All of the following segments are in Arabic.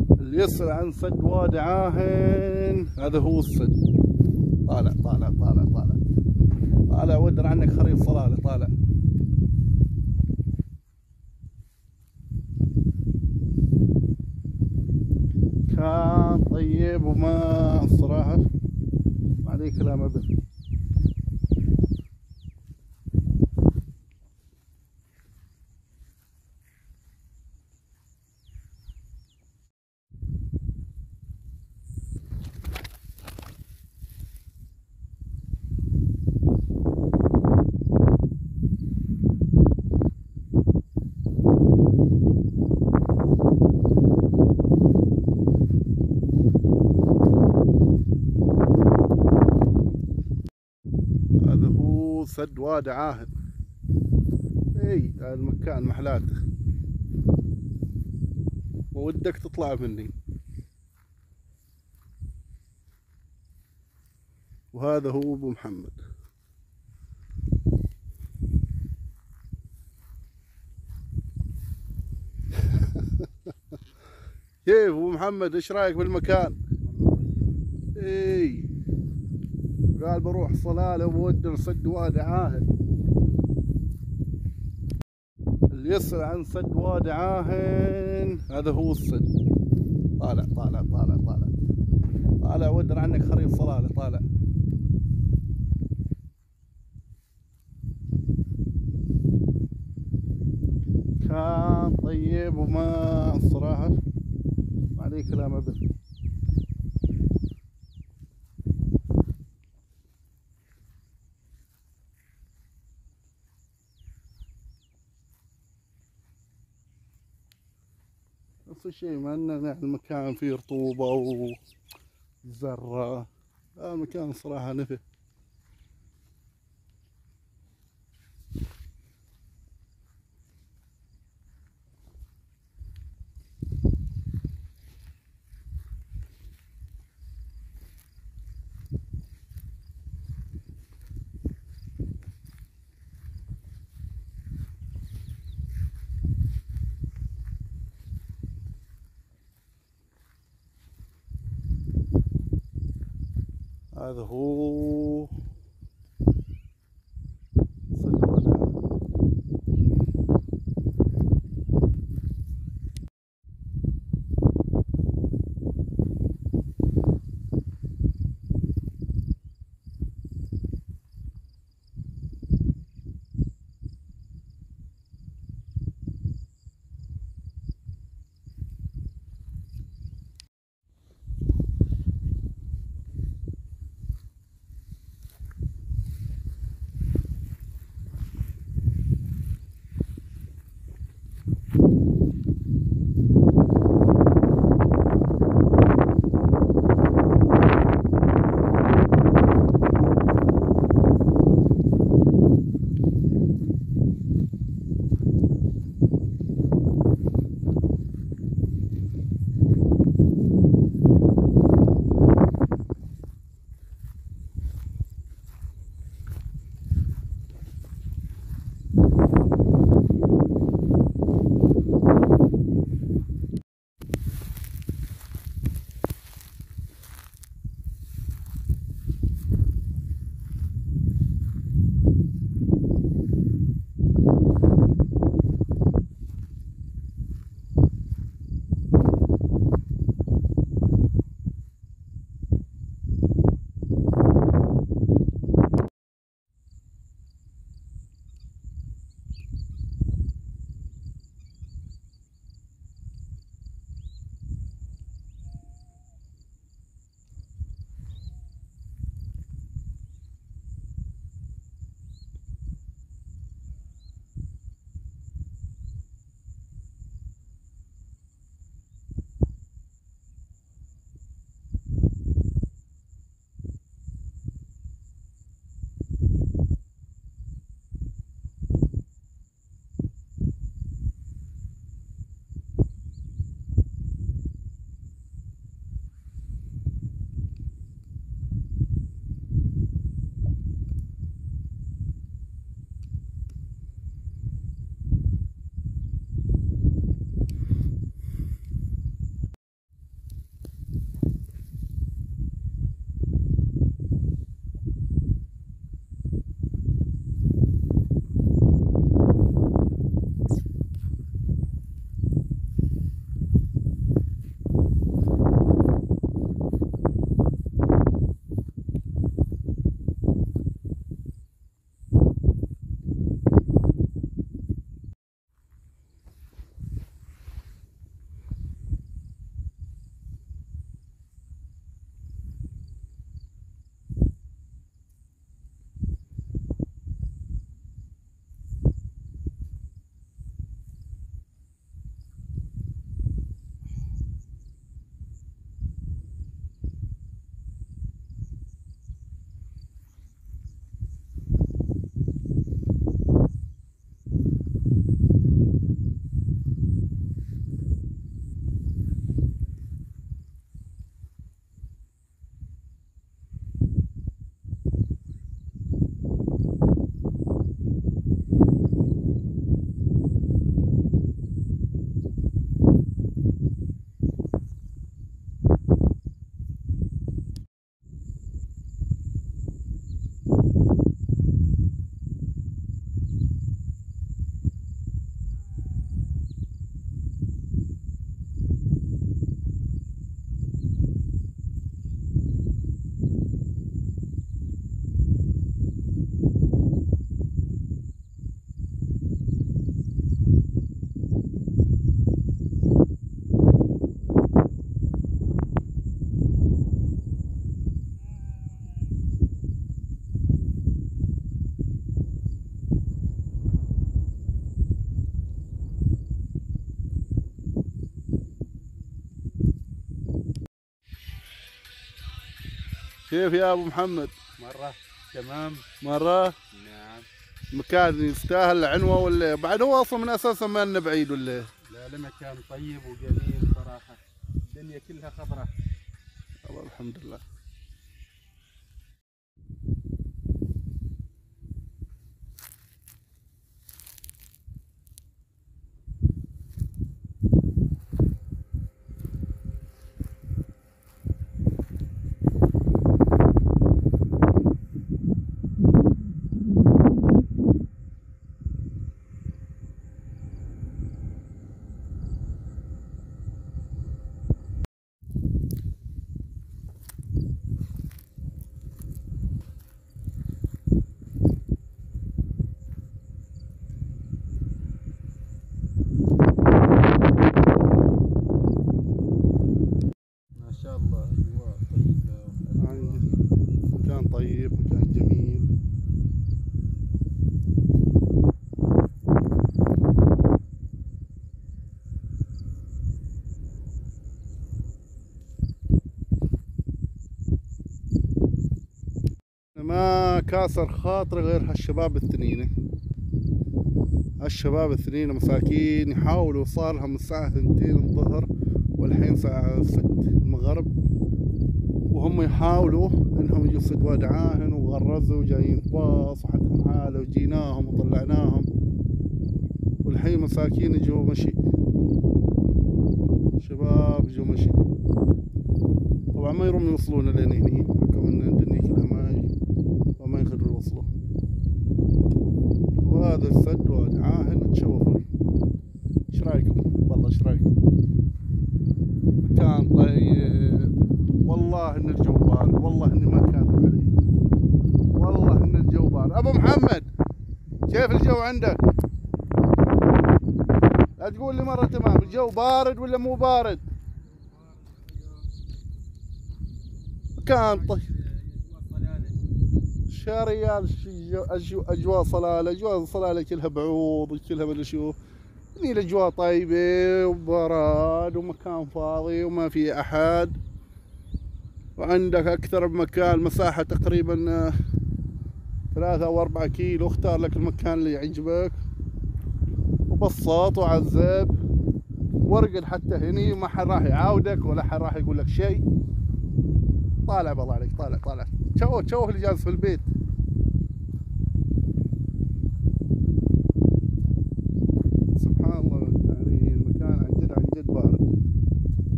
اللي يسأل عن سد وادي عاهن هذا هو السد. طالع طالع طالع طالع طالع ودر عنك خريف صلالة طالع. كان طيب وما الصراحة ما عليه كلام أبدا. هذا هو سد وادي عاهن. اي هذا المكان محلاته ودك تطلع مني. وهذا هو ابو محمد. كيف ابو محمد ايش رايك بالمكان؟ اي قال بروح صلالة وبودر سد وادي عاهن. اللي يسأل عن سد وادي عاهن هذا هو السد. طالع طالع طالع طالع طالع ودر عنك خريف صلالة طالع. كان طيب وما الصراحة ما عليه كلام أبدا. نفس الشيء مع ان المكان فيه رطوبة وزرة. المكان صراحة نفه. هذا هو سد وادي عاهن. كيف يا ابو محمد؟ مرة تمام. مرة؟ نعم. مكان يستاهل عنوة ولا بعد هو اصلا من اساسا ما لنا بعيد ولا؟ لا مكان طيب وجميل صراحة، الدنيا كلها خضراء. والله الحمد لله. ما شاء الله أجواء طيبة. مكان طيب، مكان جميل. ما كاسر خاطري غير هالشباب الثنين. الشباب الثنين مساكين يحاولوا، صار لهم الساعة 2 الظهر والحين الساعة 6 المغرب، وهم يحاولوا انهم يجوا سد واد عاهن، وغرزوا جايين باص وحالتهم حالة، وجيناهم وطلعناهم، والحين مساكين يجوا مشي، شباب يجوا مشي. طبعا ما يروم يوصلون لين هني، حكم ان الدنيا كلها ماي وما يقدروا يوصلوا. وهذا السد واد عاهن تشوفون. ايش رايكم؟ والله ايش رايكم؟ مكان طيب، والله ان الجو بارد، والله اني ما كاذب عليه، والله ان الجو بارد. ابو محمد كيف الجو عندك؟ لا تقول لي مره تمام، الجو بارد ولا مو بارد؟ مكان طيب. يا ريال اجواء صلاله، اجواء صلاله كلها بعوض وكلها مدري شو. هني الاجواء طيبه وبراد ومكان فاضي وما في احد، وعندك اكثر بمكان، مساحه تقريبا 3 أو 4 كيلو. اختار لك المكان اللي يعجبك وبسط وعذب وارقد حتى هني، وما حد راح يعاودك ولا حد راح يقول لك شيء. طالع بالله عليك، طالع تشوف اللي جالس في البيت. سبحان الله، يعني المكان عن جد بارد.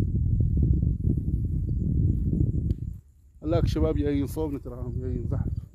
هلاك شباب جايين صوبنا، تراهم جايين زحف.